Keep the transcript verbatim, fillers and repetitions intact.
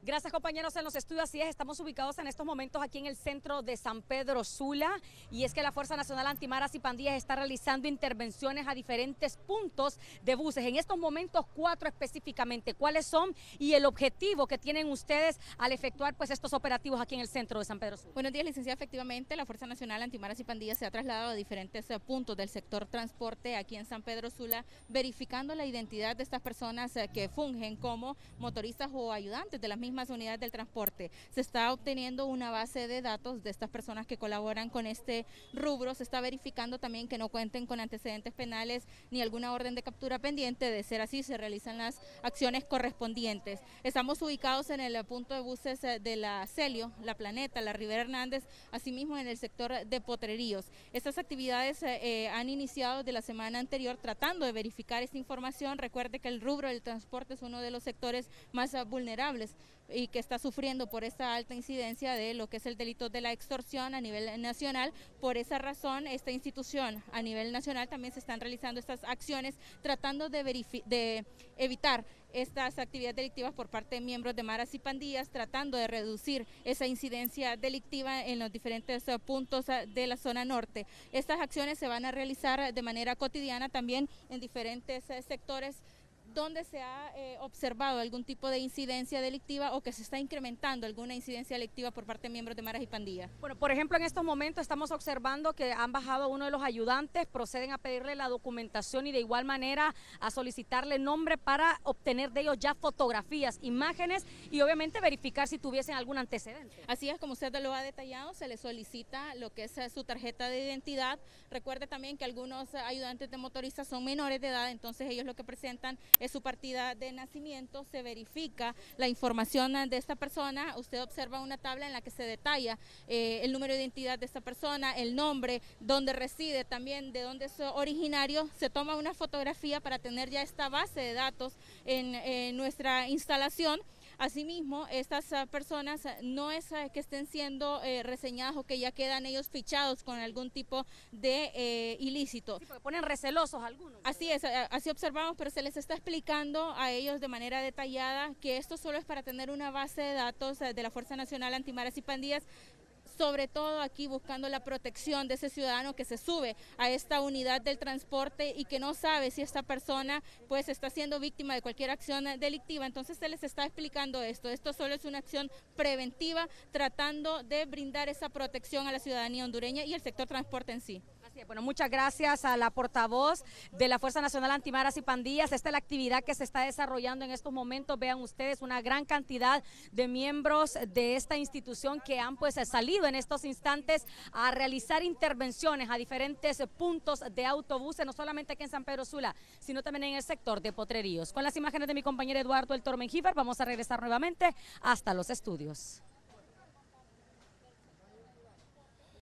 Gracias, compañeros, en los estudios. Así es, estamos ubicados en estos momentos aquí en el centro de San Pedro Sula, y es que la Fuerza Nacional Antimaras y Pandillas está realizando intervenciones a diferentes puntos de buses. En estos momentos, cuatro específicamente. ¿Cuáles son y el objetivo que tienen ustedes al efectuar pues estos operativos aquí en el centro de San Pedro Sula? Buenos días, licenciada. Efectivamente, la Fuerza Nacional Antimaras y Pandillas se ha trasladado a diferentes uh, puntos del sector transporte aquí en San Pedro Sula, verificando la identidad de estas personas uh, que fungen como motoristas o ayudantes de las mismas unidades del transporte. Se está obteniendo una base de datos de estas personas que colaboran con este rubro. Se está verificando también que no cuenten con antecedentes penales ni alguna orden de captura pendiente. De ser así, se realizan las acciones correspondientes. Estamos ubicados en el punto de buses de la Celio, La Planeta, la Rivera Hernández, asimismo en el sector de Potreríos. Estas actividades eh, han iniciado de la semana anterior tratando de verificar esta información. Recuerde que el rubro del transporte es uno de los sectores más uh, vulnerables y que está sufriendo por esta alta incidencia de lo que es el delito de la extorsión a nivel nacional. Por esa razón, esta institución a nivel nacional también se están realizando estas acciones tratando de, de evitar estas actividades delictivas por parte de miembros de maras y pandillas, tratando de reducir esa incidencia delictiva en los diferentes uh, puntos uh, de la zona norte. Estas acciones se van a realizar de manera cotidiana también en diferentes uh, sectores donde se ha eh, observado algún tipo de incidencia delictiva o que se está incrementando alguna incidencia delictiva por parte de miembros de maras y pandillas. Bueno, por ejemplo, en estos momentos estamos observando que han bajado a uno de los ayudantes, proceden a pedirle la documentación y de igual manera a solicitarle nombre para obtener de ellos ya fotografías, imágenes y obviamente verificar si tuviesen algún antecedente. Así es, como usted lo ha detallado, se le solicita lo que es su tarjeta de identidad. Recuerde también que algunos ayudantes de motoristas son menores de edad, entonces ellos lo que presentan es su partida de nacimiento. Se verifica la información de esta persona. Usted observa una tabla en la que se detalla eh, el número de identidad de esta persona, el nombre, dónde reside, también de dónde es originario. Se toma una fotografía para tener ya esta base de datos en, en nuestra instalación. Asimismo, estas uh, personas uh, no es uh, que estén siendo eh, reseñadas o que ya quedan ellos fichados con algún tipo de eh, ilícito. Sí, porque ponen recelosos algunos. Así es, uh, así observamos, pero se les está explicando a ellos de manera detallada que esto solo es para tener una base de datos uh, de la Fuerza Nacional Antimaras y Pandillas, sobre todo aquí buscando la protección de ese ciudadano que se sube a esta unidad del transporte y que no sabe si esta persona pues está siendo víctima de cualquier acción delictiva. Entonces se les está explicando esto. Esto solo es una acción preventiva tratando de brindar esa protección a la ciudadanía hondureña y el sector transporte en sí. Bueno, muchas gracias a la portavoz de la Fuerza Nacional Antimaras y Pandillas. Esta es la actividad que se está desarrollando en estos momentos. Vean ustedes una gran cantidad de miembros de esta institución que han pues salido en estos instantes a realizar intervenciones a diferentes puntos de autobuses, no solamente aquí en San Pedro Sula, sino también en el sector de Potreríos. Con las imágenes de mi compañero Eduardo El Toro Mengíbar, vamos a regresar nuevamente hasta los estudios.